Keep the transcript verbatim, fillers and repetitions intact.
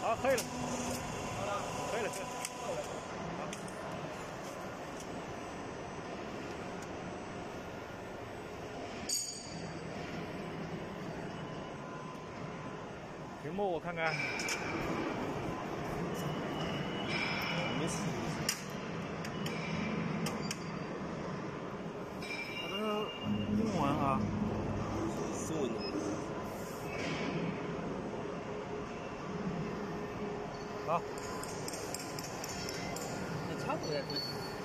好，可以了，好了，可以了，可以了。好。屏幕我看看。 没事。 它这个英文啊。 是文的。 好。 那差不多在这。